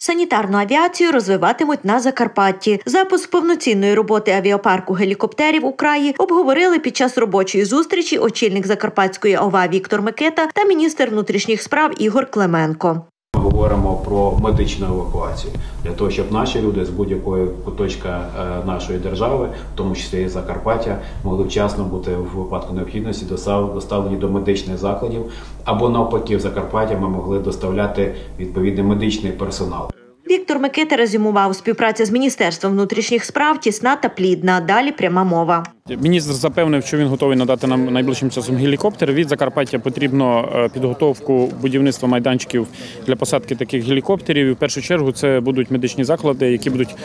Санітарну авіацію розвиватимуть на Закарпатті. Запуск повноцінної роботи авіапарку гелікоптерів у краї обговорили під час робочої зустрічі очільник Закарпатської ОВА Віктор Микита та міністр внутрішніх справ Ігор Клименко. Ми говоримо про медичну евакуацію, для того, щоб наші люди з будь-якої куточка нашої держави, в тому числі і Закарпаття, могли вчасно бути в випадку необхідності доставлені до медичних закладів, або навпаки в Закарпаття ми могли доставляти відповідний медичний персонал. Віктор Микита резюмував: співпраця з Міністерством внутрішніх справ тісна та плідна. Далі пряма мова. Міністр запевнив, що він готовий надати нам найближчим часом гелікоптер. Від Закарпаття потрібно підготовку будівництва майданчиків для посадки таких гелікоптерів. І в першу чергу це будуть медичні заклади,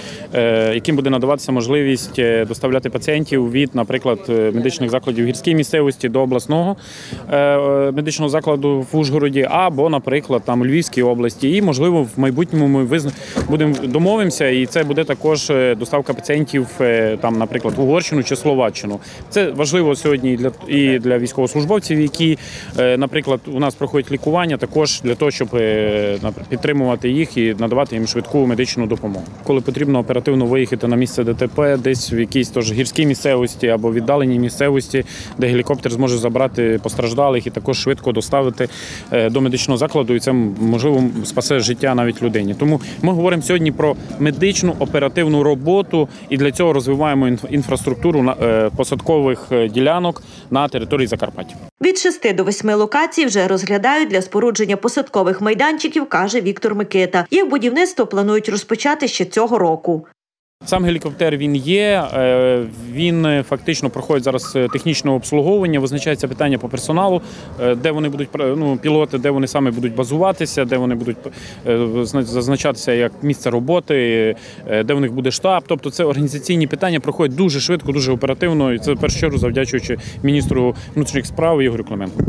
яким буде надаватися можливість доставляти пацієнтів від, наприклад, медичних закладів в гірській місцевості до обласного медичного закладу в Ужгороді або, наприклад, там у Львівській області. І, можливо, в майбутньому ми домовимося, і це буде також доставка пацієнтів, там, наприклад, в Угорщину чи Словаччину. Це важливо сьогодні і для військовослужбовців, які, наприклад, у нас проходять лікування, також для того, щоб підтримувати їх і надавати їм швидку медичну допомогу. Коли потрібно оперативно виїхати на місце ДТП, десь в якійсь теж гірській місцевості або віддаленій місцевості, де гелікоптер зможе забрати постраждалих і також швидко доставити до медичного закладу, і це, можливо, спасе життя навіть людині. Тому ми говоримо сьогодні про медичну оперативну роботу і для цього розвиваємо інфраструктуру посадкових ділянок на території Закарпаття. Від 6 до 8 локацій вже розглядають для спорудження посадкових майданчиків, каже Віктор Микита. Їх будівництво планують розпочати ще цього року. Сам гелікоптер він є, він фактично проходить зараз технічне обслуговування, визначається питання по персоналу, де вони будуть, пілоти, де вони саме будуть базуватися, де вони будуть зазначатися як місце роботи, де в них буде штаб. Тобто це організаційні питання проходять дуже швидко, дуже оперативно, і це в першу чергу завдячуючи міністру внутрішніх справ Ігорю Клименку.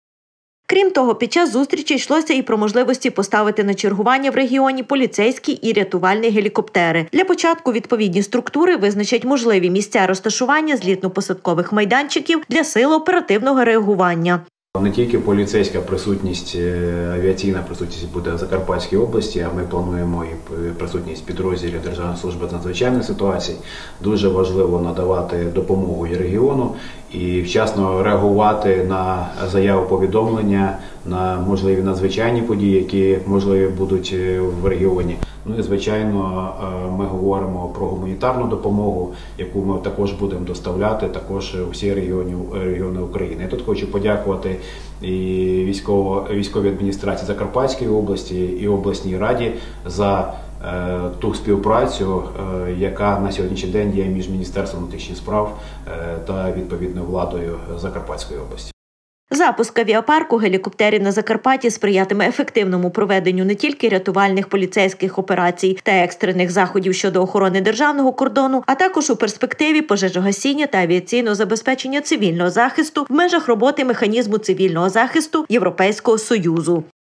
Крім того, під час зустрічі йшлося і про можливості поставити на чергування в регіоні поліцейські і рятувальні гелікоптери. Для початку відповідні структури визначать можливі місця розташування злітно-посадкових майданчиків для сил оперативного реагування. Не тільки поліцейська присутність, авіаційна присутність буде в Закарпатській області, а ми плануємо і присутність підрозділів Державної служби з надзвичайних ситуацій. Дуже важливо надавати допомогу і регіону і вчасно реагувати на заяву повідомлення, на можливі надзвичайні події, які можливі будуть в регіоні. Ну і, звичайно, ми говоримо про гуманітарну допомогу, яку ми також будемо доставляти також у всі регіони України. Я тут хочу подякувати і військовій адміністрації Закарпатської області, і обласній раді за ту співпрацю, яка на сьогоднішній день є між Міністерством внутрішніх справ та відповідною владою Закарпатської області. Запуск авіапарку гелікоптерів на Закарпатті сприятиме ефективному проведенню не тільки рятувальних поліцейських операцій та екстрених заходів щодо охорони державного кордону, а також у перспективі пожежогасіння та авіаційного забезпечення цивільного захисту в межах роботи механізму цивільного захисту Європейського Союзу.